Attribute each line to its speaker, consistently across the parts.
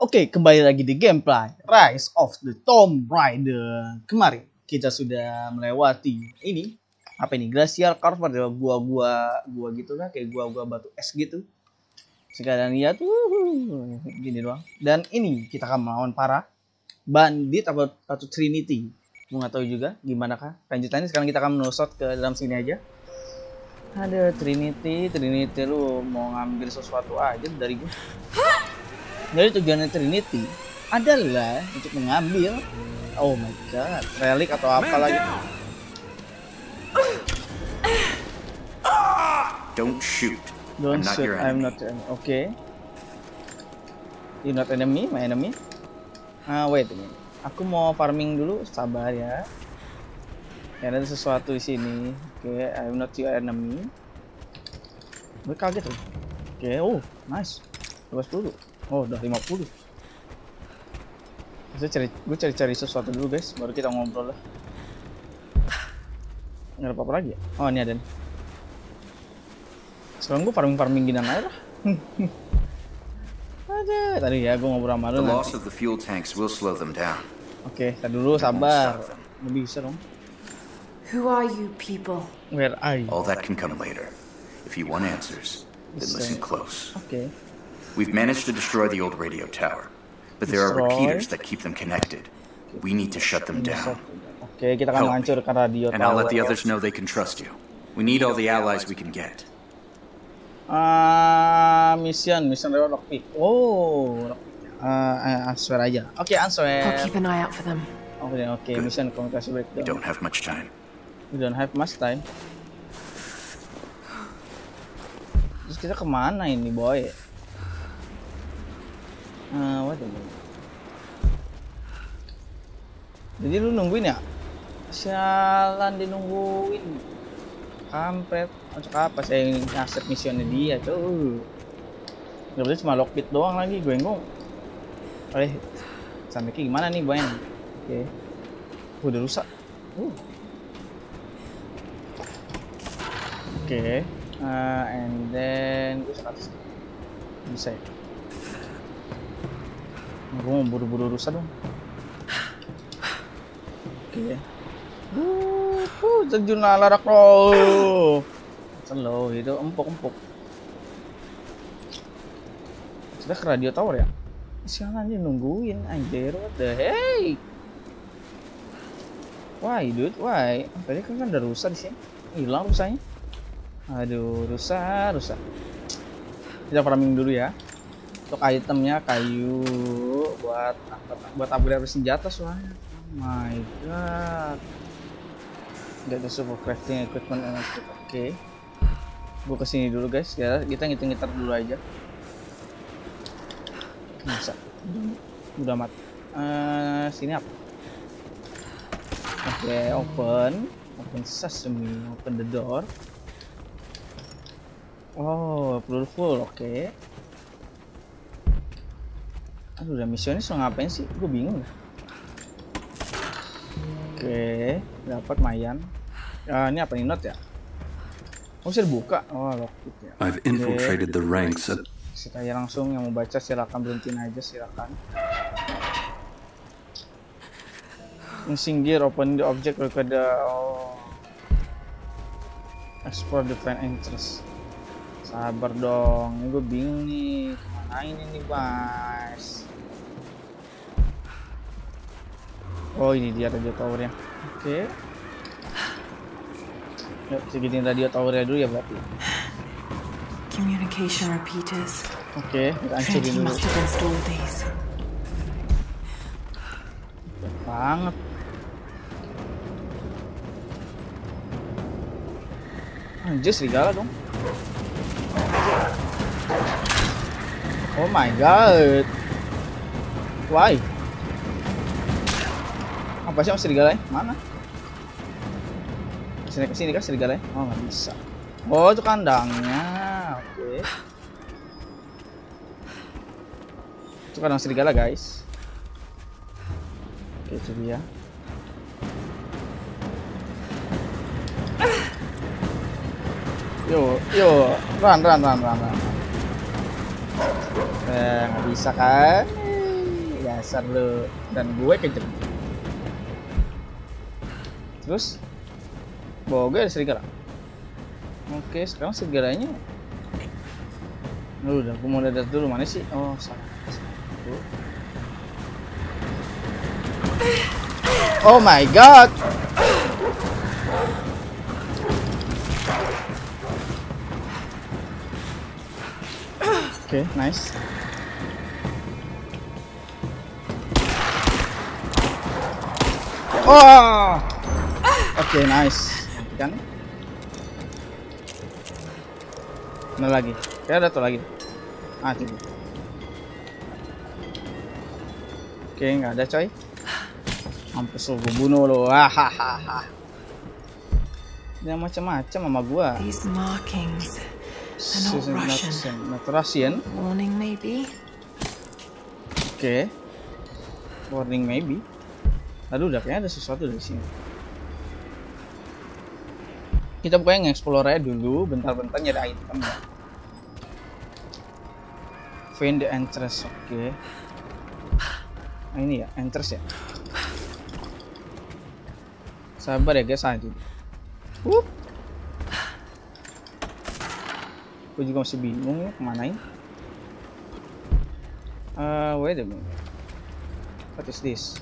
Speaker 1: Oke, kembali lagi di gameplay Rise of the Tomb Raider. Kemarin kita sudah melewati ini apa ini, glacial cavern, gua gitu lah, kayak gua batu es gitu. Sekalian lihat gini doang. Dan ini kita akan melawan para bandit atau Trinity. Gua nggak tahu juga gimana kah lanjutannya. Sekarang kita akan melusot ke dalam sini aja. Ada Trinity lu mau ngambil sesuatu aja dari gua. Jadi tujuannya Trinity adalah untuk mengambil, oh my god, relik atau apa lagi.
Speaker 2: Don't shoot.
Speaker 1: Don't shoot. I'm not your enemy. Okay. You're not enemy, my enemy. Wait a minute. Aku mau farming dulu, sabar ya. Ya ada sesuatu di sini. Oke, I'm not your enemy. Gue kaget tuh. Oke, oh nice. Terus dulu. Oh, udah 50. Gue cari sesuatu dulu guys, baru kita ngobrol lah. Nggak ada apa-apa lagi ya? Oh, ini ada nih. Sekarang gue farming gini aja lah. Ada tadi ya gue ngobrol sama lu.
Speaker 2: The loss of the fuel tanks will slow them down.
Speaker 1: Oke, tadi dulu sabar. Lebih bisa dong.
Speaker 3: Who are you people?
Speaker 1: Where are you?
Speaker 2: All that can come later. If you want answers, then listen close.
Speaker 1: Okay.
Speaker 2: We've managed to destroy the old radio tower, but there are repeaters that keep them connected. We need to shut them down.
Speaker 1: Oke, kita akan menghancurkan radio tower.
Speaker 2: And I'll let the others know they can trust you. We need all the allies we can get.
Speaker 1: Mission lewat lockpick. Oh, answer aja. Oke, answer.
Speaker 3: I'll keep an eye out for them.
Speaker 1: Oke, mission komunikasi breakdown.
Speaker 2: We don't have much time.
Speaker 1: Terus kita kemana ini, boy? Waduh. Jadi lu nungguin ya? Sialan dinungguin. Kampret. Macam apa saya ngasep misionnya dia tuh. Gak boleh cuma lockpit doang lagi, gue ngomong. Sampai ke gimana nih, boy? Oke. Udah rusak. Oke. And then gue sekarang bisa ya? Gue mau buru-buru rusak dong. Oke. Terjun larak lo. Slow itu empuk. Sudah ke radio tower ya? Sialan dia nungguin anjir, what the heck? Why dude, why? Tadi kan udah rusak di sini. Hilang rusaknya. Aduh, rusak. Kita farming dulu ya. Untuk itemnya kayu buat upgrade senjata soalnya. Oh my god. Gak ada super crafting equipment. Oke. Gue kesini dulu guys ya. Kita ngitung-ngitung dulu aja. Bisa. Udah mat. Sini apa? Oke, open sesame, open the door. Oh, full, oke. Aduh, udah misionnya so ngapain sih? Gue bingung dah. Oke, dapat mayan. Ini apa nih, note ya? Oh, bisa dibuka. Oh, lockpick ya.
Speaker 4: I've infiltrated the ranks.
Speaker 1: Saya langsung yang mau baca silakan, berhentiin aja silakan. Missing gear, open the object record the explore the fan interest. Sabar dong, ini gue bingung nih. Kemana ini nih guys? Oh, ini dia radio towernya. Oke. Yuk, segituin radio towernya dulu ya berarti.
Speaker 3: Communication repeaters.
Speaker 1: Oke, kita hancurin dulu.
Speaker 3: Must have installed these.
Speaker 1: Banget. Anjir, serigala dong. Oh my god. Why? Apa sih serigala? Mana? Kesini kah serigala? Oh, nggak bisa. Oh, itu kandangnya. Oke. Itu kandang serigala guys. Oke, itu dia. Yo, run. Nggak bisa kan? Dasar lo. Dan gue kejem. Terus bawa gue ada serigala. Oke, sekarang serigalanya. Udah, aku mau dadat dulu. Mana sih? Oh, salah. Oh my god. Oke, nice. Oh. Oke, nice. Kan? Mana lagi? Kayak ada tuh lagi. Ah, tuh. Oke, nggak ada coy. Mampus lo, gue bunuh lo. Hahaha. Dia macam-macam sama gua.
Speaker 3: These markings. They're not Russian.
Speaker 1: Not Russian.
Speaker 3: Warning maybe.
Speaker 1: Oke. Warning maybe. Aduh, udah kayaknya ada sesuatu dari sini. Kita pokoknya nge-explore aja dulu, bentar-bentar nyari item ya. Find the entrance, oke. Nah, ini ya, entrance ya. Sabar ya guys, aja. Gue juga masih bingung ya kemanain. Wait a minute. What is this?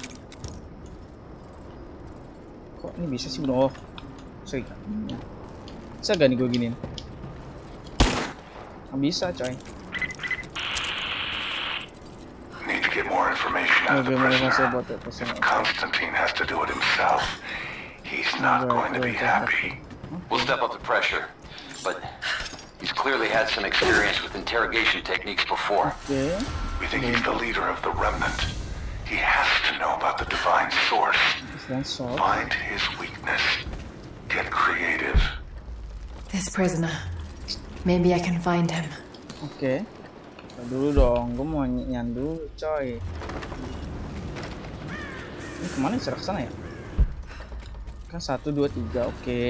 Speaker 1: Kok ini bisa sih bro? Oh, sorry. Bisa gak nih gue giniin? Nggak bisa coy.
Speaker 5: Need to get more information out of the prisoner. If Constantine has to do it himself, he's not going to be happy.
Speaker 6: We'll step up the pressure, but he's clearly had some experience with interrogation techniques before.
Speaker 1: Okay.
Speaker 5: We think he's the leader of the Remnant. He has to know about the divine source. Find his weakness. Get creative.
Speaker 3: This prisoner. Maybe I can find him.
Speaker 1: Oke. Dulu dong, gue mau nyandu coy. Ini kemana sih, ke sana ya? Kan 1, 2, 3, oke.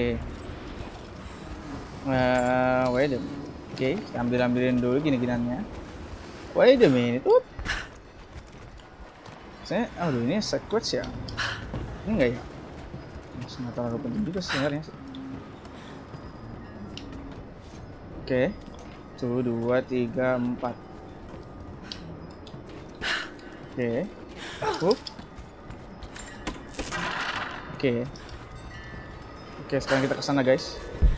Speaker 1: Wait a minute. Oke, kita ambilin dulu gini-ginannya. Wait a minute. Aduh, ini side quest ya? Ini enggak ya? Masih nggak terlalu penting juga sebenarnya sih. Oke. 1, 2, 3, 4. Oke. Oke, sekarang kita kesana guys.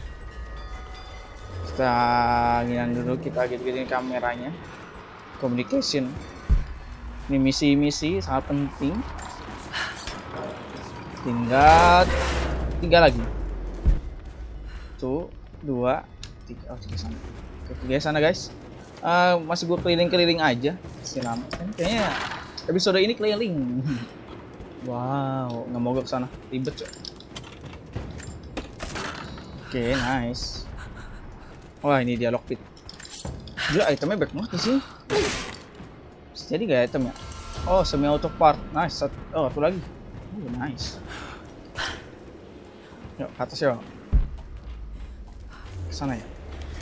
Speaker 1: Kita ngilang dulu, kita gitu-gituin kameranya. Communication. Ini misi-misi sangat penting. Tinggal 3 lagi. 1, 2, 3. Oh, 3 sana. Oke, 3 sana guys. Masih gue keliling-keliling aja. Masih lama. Kayaknya episode ini keliling. Wow, nggak mau gue kesana. Ribet coy. Oke, nice. Wah, ini dia lockpick. Gila, itemnya banyak banget di sini. Jadi gak item ya? Oh, semi auto part. Nice. Oh, satu lagi. Nice. Yuk, ke atas yuk. Kesana ya.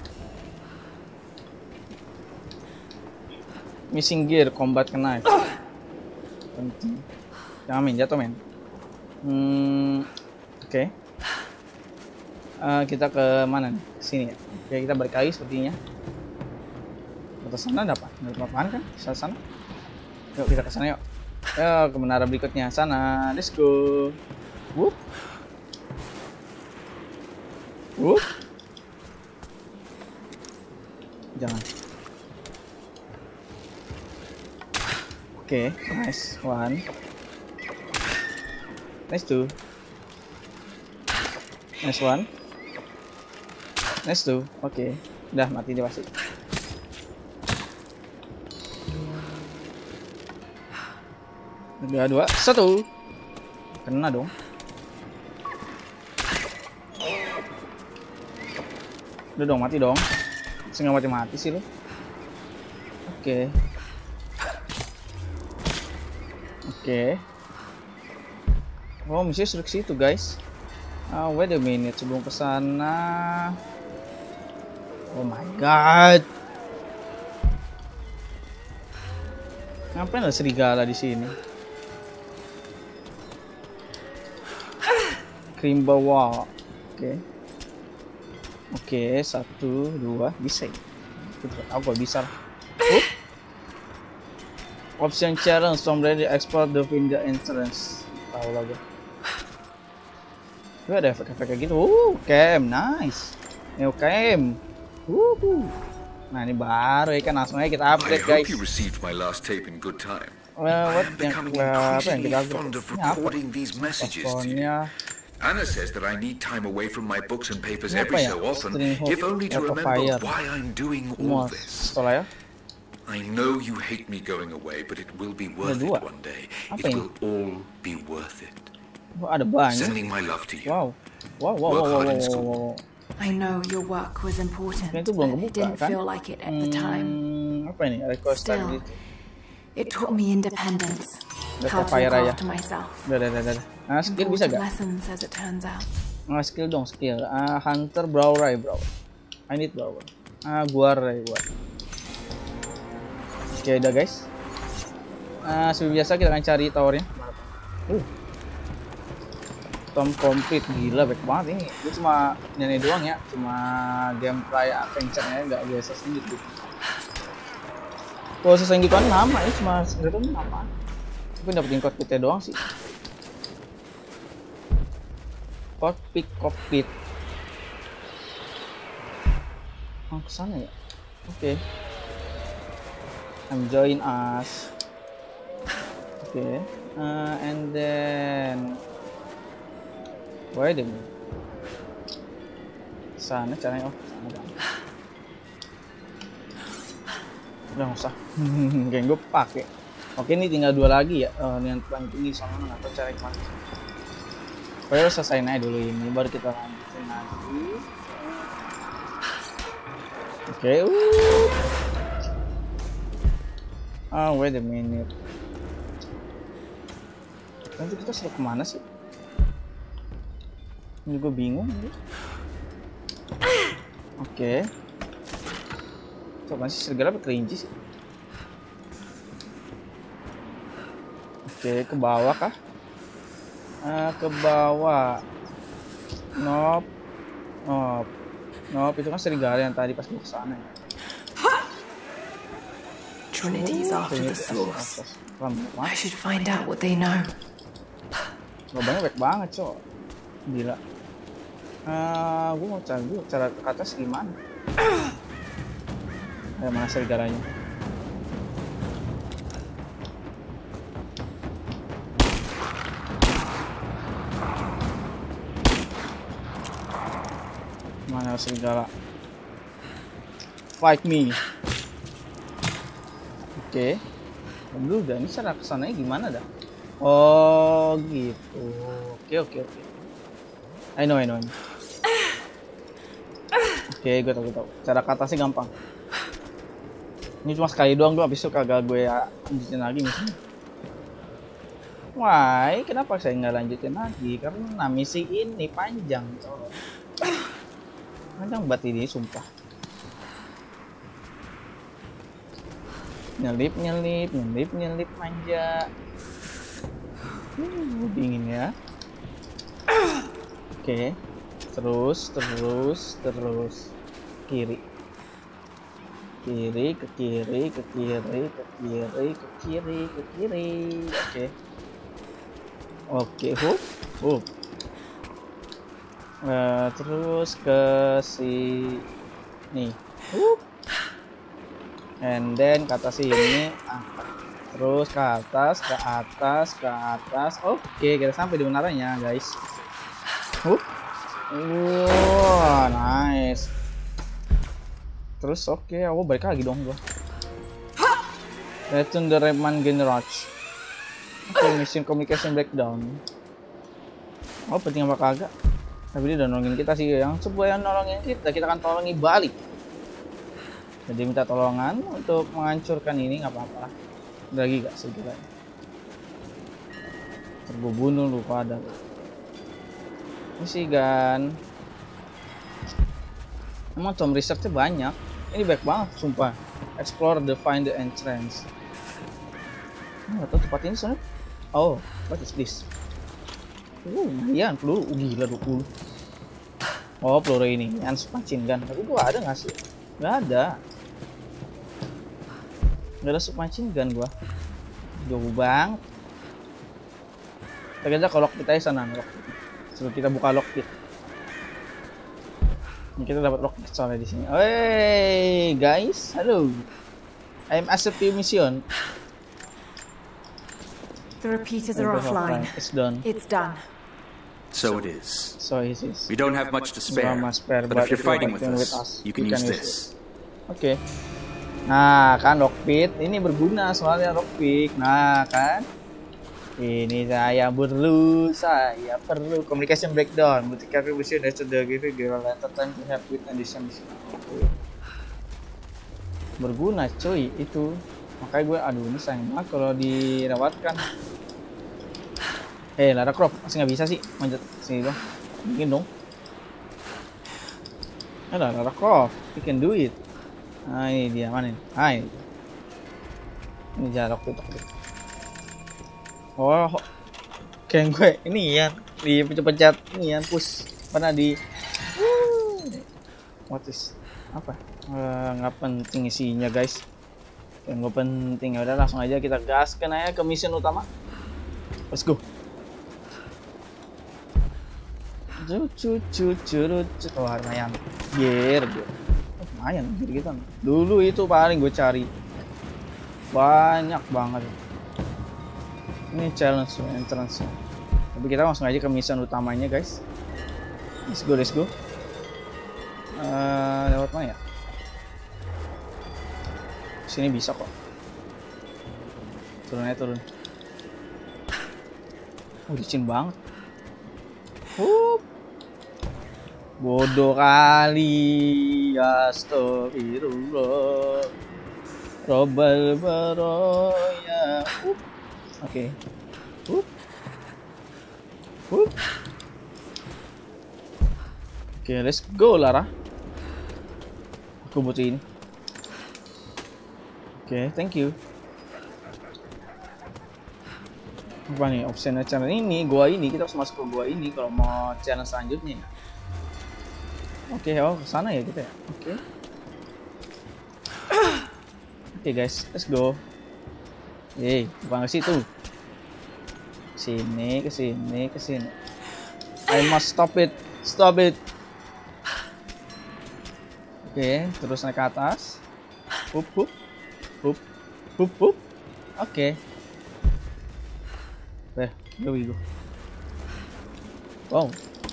Speaker 1: Missing gear, combat knife. Penting. Jangan main, jatuh men. Oke. Kita ke mana nih? Sini ya. Oke, kita balik lagi sepertinya. Ke sana ada apa? Ada apa-apaan kan? Sana. Yuk kita ke sana yuk. Ke menara berikutnya sana. Let's go. Whoop. Jangan. Oke, nice. 1. Nice 2. Nice 1. Nice 2. Oke. Udah mati dia pasti. Udah 2, 1. Kena dong. Udah dong, mati dong. Nggak mati-mati sih lo. Oke. Oh, misi sudah ke situ guys. Wait a minute, sebelum kesana. Oh my god. Ngapain ada serigala di sini? Krim bawah. Oke, 1, 2, bisa ya? Aku gak bisa. Option challenge from ready explore the window entrance. Tahu lah gue. Ada efek-efek kayak gitu. Cam, nice. Neo cam. Nah ini baru ya kan, langsung aja kita upgrade guys. What yang kita upgrade? Teleponnya.
Speaker 7: Anna says that I need time away from my books and papers every so often, if only to remember why I'm doing all this. I know you hate me going away, but it will be worth it one day. It will all be worth it.
Speaker 1: Ada banyak.
Speaker 7: Sending my love to you.
Speaker 1: Wow.
Speaker 3: I know your work was important, but it didn't feel like it at the time.
Speaker 1: Apa ini?
Speaker 3: Still, it taught me independence. How to look after myself.
Speaker 1: Udah. Nah, skill bisa gak?
Speaker 3: Lessons as it turns out.
Speaker 1: Nah, skill dong, skill. Hunter Brawl Ray, bro. I need Brawl. Gua Ray. Oke, udah guys. Seperti biasa kita akan cari towernya. Tom complete, gila baik banget ini. Itu cuma nyanyi doang ya, cuma gameplay adventure-nya nggak biasa sedikit. Kalau selesai gitu kan nama ya, cuma segitu nama. Tapi dapetin cockpitnya doang sih. Cockpit. Oh, kesana ya? Oke. Join us. Oke. And then wait a minute. Sana caranya, sana kan. Udah nggak usah. Kayak gue pakai. Oke, ini tinggal 2 lagi ya. Yang paling tinggi sama nggak tahu cara kemana. Pokoknya selesai aja dulu ini, baru kita lanjutin lagi. Oke. Wait a minute. Nanti kita suruh kemana sih? Ini gue bingung nih. Oke. Coba sih serigala apa kelinci sih? Oke, ke bawah kah? Ke bawah. Nope, itu kan serigala yang tadi pas gue kesana ya.
Speaker 3: Trinity is after the source. I should find out what they know.
Speaker 1: Lobangnya baik banget, cok. Gila. Gue mau cari dulu cara ke atas gimana. Mana serigalanya? Mana serigala? Fight me. Oke. Dulu udah, ini cara kesananya gimana dah? Oh gitu. Oke. I know. Oke, gue tahu. Cara ke atasnya gampang. Ini cuma sekali doang gue, habis itu kagak gue lanjutin lagi misalnya. Wah, kenapa saya nggak lanjutin lagi? Karena misi ini panjang, coy. Panjang banget ini, sumpah. Nyelip manja. Dingin ya. Oke. Terus kiri ke kiri. Oke, hook. Terus ke sini. Hook. And then ke atas sini, terus ke atas. Oke, kita sampai di menaranya, guys. Wow, nice. Terus oke, aku balik lagi dong gua. Return the Rayman Garage. Oke, mission communication breakdown. Oh, penting apa kagak? Tapi dia udah nolongin kita sih, yang sebuah yang nolongin kita akan tolongi balik. Jadi minta tolongan untuk menghancurkan ini, nggak apa-apa. Ada lagi gak segala? Gue bunuh lu pada. Misi gan. Emang tom researchnya banyak. Ini baik banget, sumpah. Explore the find the entrance. Nggak tahu tempat ini soalnya. Oh, what is this? Lumayan peluru. Gila 20. Oh, peluru ini. Yang submachine gun. Tapi gua ada nggak sih? Nggak ada. Nggak ada submachine gun gua. Jauh banget. Kita aja kalau lockpit aja sana. Sebelum kita buka lockpit. Ini kita dapat lockpit soalnya di sini. Hey guys, halo. I'm accepting mission.
Speaker 3: The repeaters are offline.
Speaker 1: It's done.
Speaker 3: It's done.
Speaker 2: So it is.
Speaker 1: So it is.
Speaker 2: We don't have much to spare, but if you're fighting with us, you can use this.
Speaker 1: Oke. Nah, kan lockpit ini berguna soalnya lockpick. Nah, kan. Ini saya perlu communication breakdown. Ketika mission that's the give you later time to help with addition. Berguna cuy itu. Makanya gue aduh ini sayang banget kalau dirawatkan. Lara Croft masih nggak bisa sih manjat sini dong. Mungkin dong. Lara Croft, you can do it. Nah ini dia mana ini? Hai. Ini jarak tuh. Oh, kayak gue ini ya di pencet ini ya push pernah di. What is apa? Nggak penting isinya guys. Yang nggak penting ya udah langsung aja kita gaskan aja ke mission utama. Let's go. Wah lumayan. Lumayan gitu. Dulu itu paling gue cari banyak banget. Ini challenge entrance. Tapi kita langsung aja ke mission utamanya guys. Let's go. Lewat mana ya? Sini bisa kok. Turun. Licin banget. Bodoh kali. Astagfirullah. Robbal baroya. Oke. Oke, let's go Lara. Aku butuh ini. Oke, thank you. Apa nih option channel ini? Gua ini kita harus masuk ke gua ini kalau mau channel selanjutnya. Oke, kesana ya kita ya. Oke guys, let's go. Bukan ke situ. Ke sini. I must stop it. Oke, terus naik ke atas. Hup. Oke. Here we go. Wow.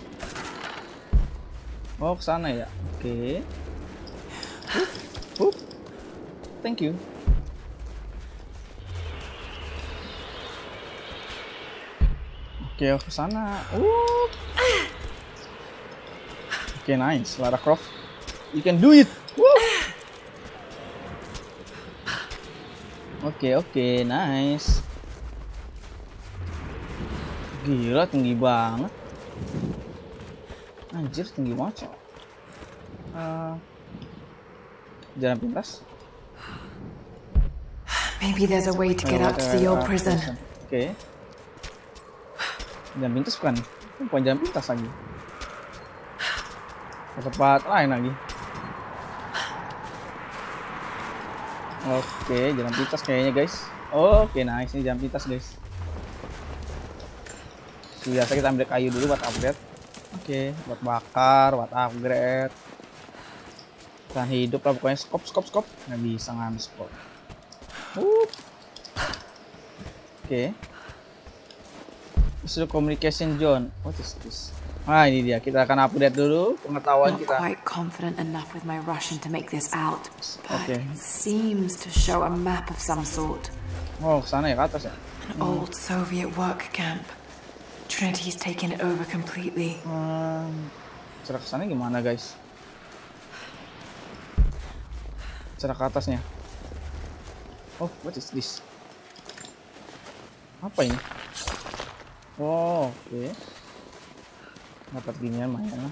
Speaker 1: Oh, kesana ya. Oke. Hup. Thank you. Oke, kesana. Oke, nice. Lara Croft. You can do it. Oke, nice. Gila, tinggi banget. Anjir, tinggi banget. Jalan pintas.
Speaker 3: Maybe there's a way to get out to the old prison.
Speaker 1: Oke. Jalan pintas bukan jalan pintas lagi. Ke tempat lain lagi. Oke, jalan pintas kayaknya guys. Oke, nice, ini jalan pintas guys. Biasa kita ambil kayu dulu buat upgrade. Oke, buat bakar, buat upgrade. Tahan hidup lah pokoknya. Skop. Nggak bisa ngambil skop. Oke. This is the communication zone. What is this? Nah ini dia, kita akan update dulu pengetahuan kita.
Speaker 3: Not quite confident enough with my Russian to make this out, but it seems to show a map of some sort.
Speaker 1: Oh, kesana ya, ke atas ya?
Speaker 3: An old Soviet work camp. Trinity's taken it over completely.
Speaker 1: Cara kesana gimana guys? Cara ke atasnya. Oh, what is this? Apa ini? Oh, oke. Dapat ginian lumayan lah.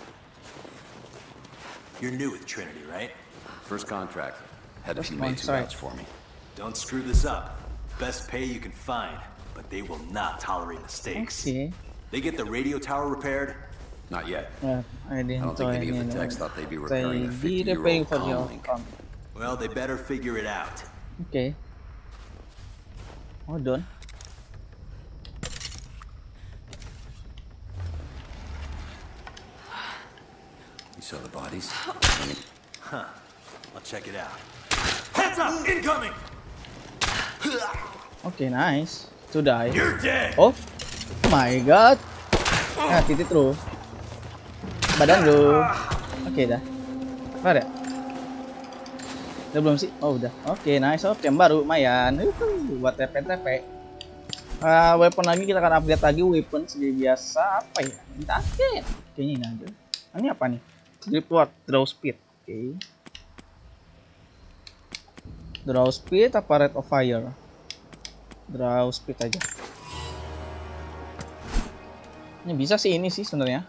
Speaker 8: You're new with Trinity, right?
Speaker 6: First contract. Had a few mates who vouched for me.
Speaker 8: Don't screw this up. best pay you can find, but they will not tolerate mistakes.
Speaker 1: Okay.
Speaker 8: They get the radio tower repaired?
Speaker 6: Not yet.
Speaker 1: I
Speaker 6: don't think any of the techs thought they'd be repairing a 50-year-old comlink.
Speaker 8: Well, they better figure it out.
Speaker 1: Okay. Hold on.
Speaker 6: You saw the bodies?
Speaker 8: Huh. I'll check it out. Heads up! Incoming!
Speaker 1: Okay, nice. To die.
Speaker 8: You're dead!
Speaker 1: Oh my god. Nah, titik terus. Badan lu. Oke, dah. Kelar ya? Udah belum sih? Oh, udah. Oke, nice. Oke, yang baru lumayan. Buat TP-TP. Weapon lagi, kita akan upgrade lagi weapon seperti biasa. Apa ya? Minta upgrade. Kayaknya ini aja. Ini apa nih? Grip Ward, Draw Speed. Oke. Draw Speed apa Rate of Fire? Draw Speed aja. Ini bisa sih ini sih sebenarnya.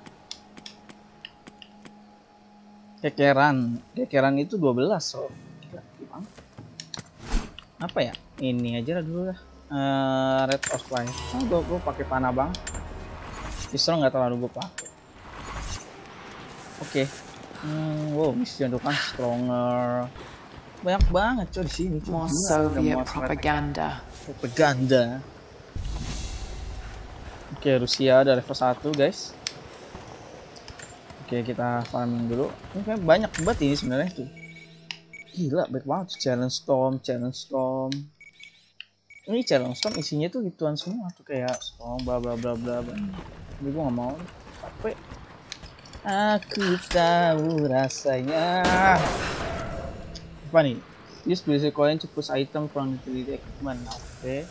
Speaker 1: Kekeran itu 12 so. Apa ya? Ini aja lah dulu lah. Rate of Fire. Oh, gue pakai panah bang. Pistol nggak terlalu gue pakai. Oke. Wow, mission itu kan stronger. Banyak banget coy di sini.
Speaker 3: More Soviet propaganda.
Speaker 1: Oke, Rusia ada level 1, guys. Oke, kita farming dulu. Ini kayak banyak banget ini sebenarnya tuh. Gila, baik banget. Challenge Storm. Ini Challenge Storm isinya tuh gituan semua tuh, kayak Storm bla bla bla bla. Tapi gue nggak mau. Capek. Aku tahu rasanya. Apa nih? Use basic coin to push item from utility equipment. Oke.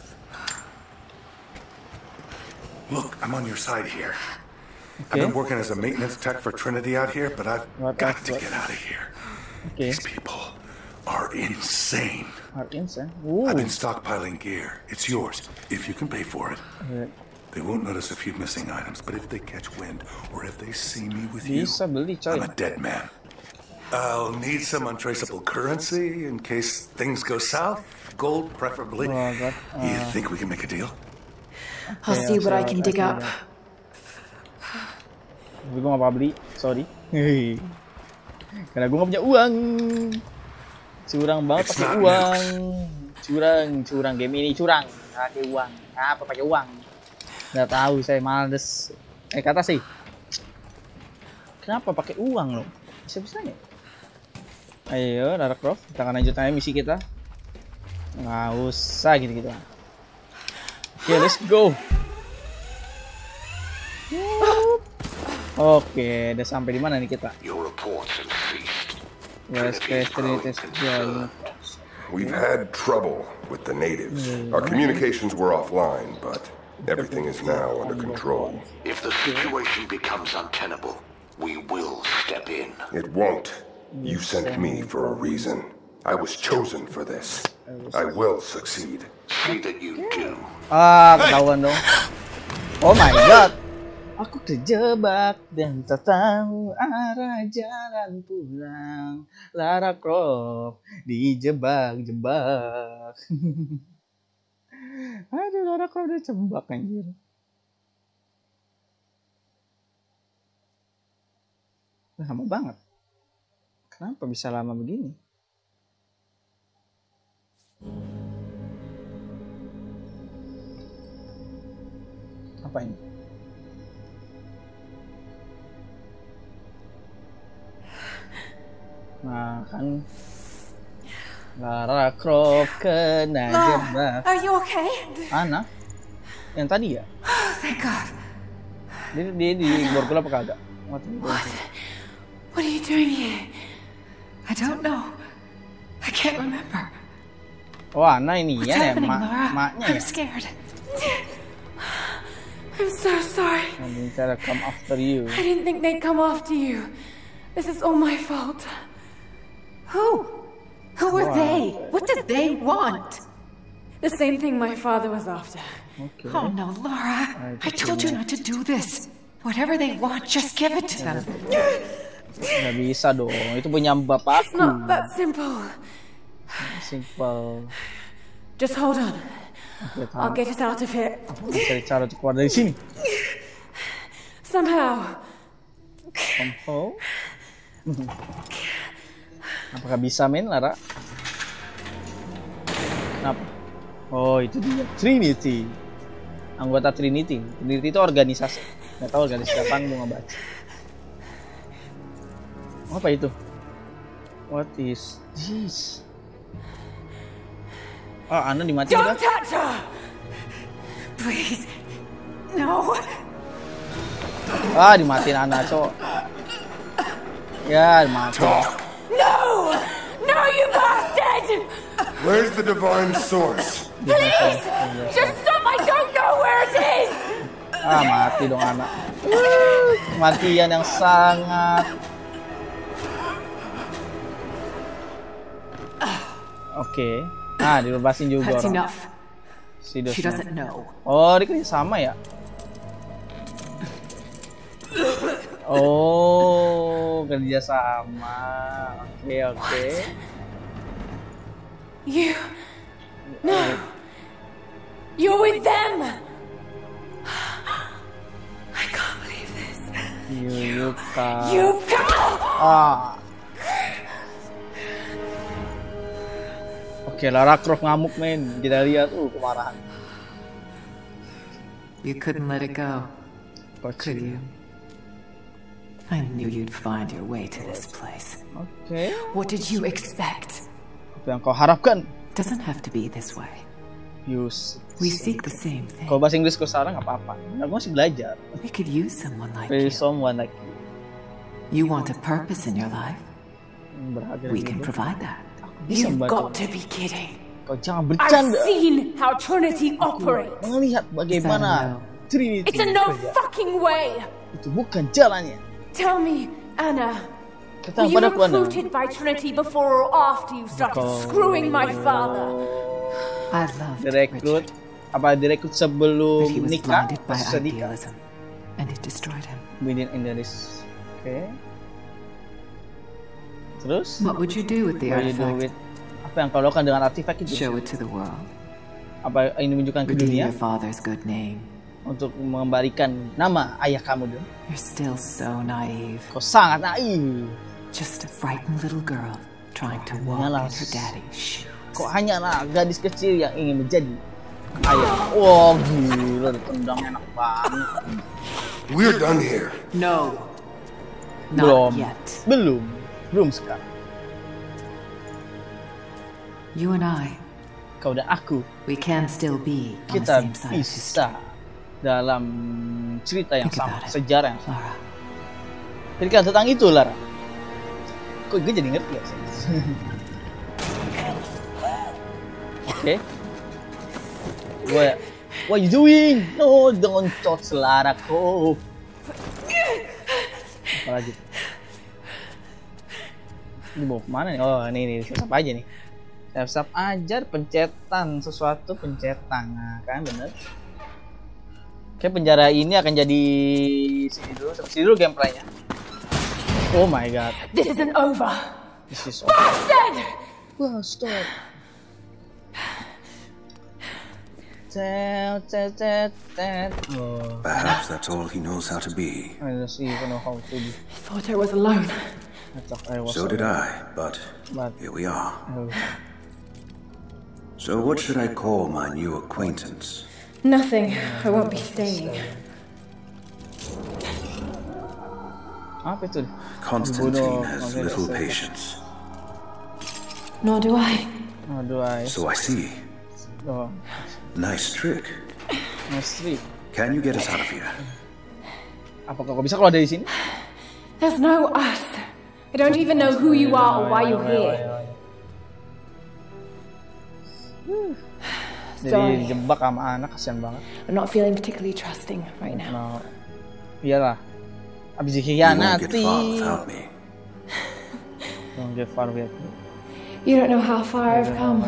Speaker 5: Look, I'm on your side here. Okay. I've been working as a maintenance tech for Trinity out here, but I've got to get out of here.
Speaker 1: Okay.
Speaker 5: These people are insane.
Speaker 1: Ooh.
Speaker 5: I've been stockpiling gear. It's yours, if you can pay for it. They won't notice a few missing items, but if they catch wind, or if they see me with you, I'm a dead man. I'll need some untraceable currency in case things go south. Gold, preferably. You think we can make a deal?
Speaker 3: I'll see what I can dig up.
Speaker 1: Gue gak apa beli, sorry. Karena gue gak punya uang. Curang banget pakai uang. Curang game ini curang. Pakai uang. Apa pakai uang? Gak tahu, saya males. Kata sih. Kenapa pakai uang lo? Bisa-bisanya. Ayo, Lara Croft, kita akan lanjut aja misi kita. Nggak usah gitu-gitu. Oke, let's go. Oke, udah sampai di mana nih kita?
Speaker 9: We've had trouble with the natives. Our communications were offline, but everything is now under control.
Speaker 5: If the situation becomes untenable, we will step in.
Speaker 9: It won't. You sent me for a reason. I was chosen for this. I will succeed.
Speaker 5: See that you do.
Speaker 1: Ketahuan dong. Oh my god. Aku terjebak dan tak tahu arah jalan pulang. Lara Croft dijebak-jebak. Aduh, Lara Croft dijebak anjir. Lama banget. Kenapa bisa lama begini? Apa ini? Nah, kan Lara Croft kena jebak.
Speaker 3: Are you okay?
Speaker 1: Ana? Yang tadi ya?
Speaker 3: Oh, thank God.
Speaker 1: Dia di borgol apa kagak?
Speaker 3: What are you doing here? I don't know. I can't remember.
Speaker 1: Oh, Ana ini ya,
Speaker 3: I'm
Speaker 1: maknya ya.
Speaker 3: scared. I'm so sorry.
Speaker 1: I didn't try to come after you.
Speaker 3: I didn't think they'd come after you. This is all my fault. Who were they? What did they want? The same thing my father was after.
Speaker 10: Okay. Oh no, Laura. I told you not to do this. Whatever they want, just give it to them.
Speaker 1: Nggak bisa dong, itu punya bapakku.
Speaker 3: It's not that simple.
Speaker 1: Simple.
Speaker 3: Just hold on. I'll get us out of here.
Speaker 1: Cari cara untuk keluar dari sini.
Speaker 3: Somehow.
Speaker 1: Apakah bisa, men, Lara? Kenapa? Oh, itu dia. Trinity. Anggota Trinity. Trinity itu organisasi. Nggak tahu organisasi apa, gue nggak baca. Apa itu? What is this? Oh, Ana dimatiin kan?
Speaker 3: Don't touch her! Please. No.
Speaker 1: Ah, dimatiin Ana, cok. Ya, dimatiin.
Speaker 3: No! No, you bastard!
Speaker 9: Where's the divine source?
Speaker 3: Please! Just stop! I don't know where it is!
Speaker 1: Ah, mati dong anak. Kematian yang sangat. Oke. Nah, dibebasin juga
Speaker 10: That's
Speaker 1: orang.
Speaker 10: enough.
Speaker 1: She
Speaker 10: She doesn't know.
Speaker 1: Oh, dia kerja sama ya? Oh, kerja sama. Oke.
Speaker 3: You... No! You're with them! I can't believe this.
Speaker 1: Yuka.
Speaker 3: Yuka!
Speaker 1: Ah. Oke, Lara Croft ngamuk, men. Kita lihat kemarahan.
Speaker 10: You couldn't let it go, could you? I knew you'd find your way to this place.
Speaker 1: Oke.
Speaker 10: What did you expect?
Speaker 1: Apa yang kau harapkan?
Speaker 10: Doesn't have to be this way. We seek the same thing.
Speaker 1: Kalau bahasa Inggris kau sekarang nggak apa-apa. Aku masih belajar.
Speaker 10: We could use someone like you.
Speaker 1: Someone like you.
Speaker 10: You want a purpose in your life? We can provide that.
Speaker 3: You've got to be kidding.
Speaker 1: Kau jangan bercanda.
Speaker 3: I've seen how Trinity operates.
Speaker 1: Melihat bagaimana Trinity.
Speaker 3: It's a no fucking way.
Speaker 1: Itu bukan jalannya.
Speaker 3: Tell me, Anna. Were you recruited by Trinity before or after you started screwing my father?
Speaker 10: I loved
Speaker 1: direkrut. Apa direkrut sebelum nikah? Sedikit.
Speaker 10: And it destroyed him.
Speaker 1: Within Indonesia. Oke. Terus?
Speaker 10: What would you do with the artifact?
Speaker 1: Apa yang kau lakukan dengan artefak itu?
Speaker 10: Show it to the world.
Speaker 1: Apa ini menunjukkan ke dunia?
Speaker 10: Your father's good name.
Speaker 1: Untuk mengembalikan nama ayah kamu dong.
Speaker 10: You're still so naive.
Speaker 1: Kau sangat naif.
Speaker 10: Just a frightened little girl trying to walk in her daddy's shoes.
Speaker 1: Kok hanyalah gadis kecil yang ingin menjadi ayah. Wow, gila, ditendang enak banget.
Speaker 9: We're done here.
Speaker 10: No. Not yet.
Speaker 1: Belum sekarang.
Speaker 10: You and I.
Speaker 1: Kau dan aku.
Speaker 10: We can still be on
Speaker 1: kita
Speaker 10: the same side
Speaker 1: bisa dalam cerita yang sama, sejarah yang sama. Pikirkan tentang itu, Lara. Kok gue jadi ngerti ya? Oke. What are you doing? No, don't touch Lara Croft. Apa lagi? Ini mau kemana nih? Oh, ini siap aja nih. Siap aja pencetan sesuatu pencetan. Nah, kan bener. Oke, penjara ini akan jadi sini dulu gameplaynya. Oh my god.
Speaker 3: This isn't over.
Speaker 1: This is over. Bastard. Oh.
Speaker 4: Perhaps that's all he knows how to be.
Speaker 1: I don't even know how to be.
Speaker 3: I thought I was alone.
Speaker 4: So did I, but here we are. So what should I call my new acquaintance?
Speaker 3: Nothing. I won't be staying.
Speaker 1: Apa itu?
Speaker 4: Constantine has little patience.
Speaker 3: Nor do I.
Speaker 4: So I see.
Speaker 1: Oh.
Speaker 4: Nice trick.
Speaker 1: Nice trick.
Speaker 4: Can you get us out of here?
Speaker 1: Apakah kau bisa keluar dari sini?
Speaker 3: There's no us. I don't even know who you are or why you're here.
Speaker 1: Jadi jebak sama anak, kasihan banget.
Speaker 3: I'm not feeling particularly trusting right now.
Speaker 1: Iyalah. Abis dikhianati. Don't get far with me.
Speaker 3: You don't know how far I've come.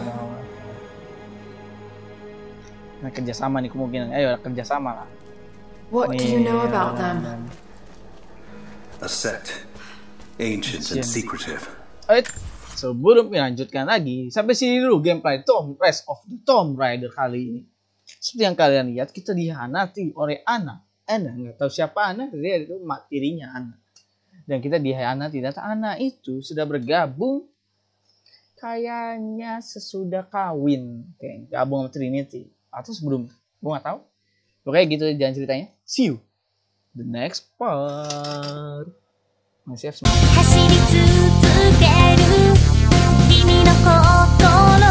Speaker 1: Nah, kerjasama nih kemungkinan. Ayo kerjasama lah.
Speaker 3: What do you know about them?
Speaker 4: A sect, ancient and secretive.
Speaker 1: Alright, sebelum dilanjutkan lagi, sampai sini dulu gameplay Rise of the Tomb Raider kali ini. Seperti yang kalian lihat, kita dihianati oleh Anna. Anna nggak tahu siapa Anna, dia itu tirinya Anna. Dan kita dihianati. Dan Anna itu sudah bergabung kayaknya sesudah kawin, kayak gabung sama Trinity atau sebelum, gue nggak tahu. Pokoknya gitu jangan ceritanya. See you the next part. Masih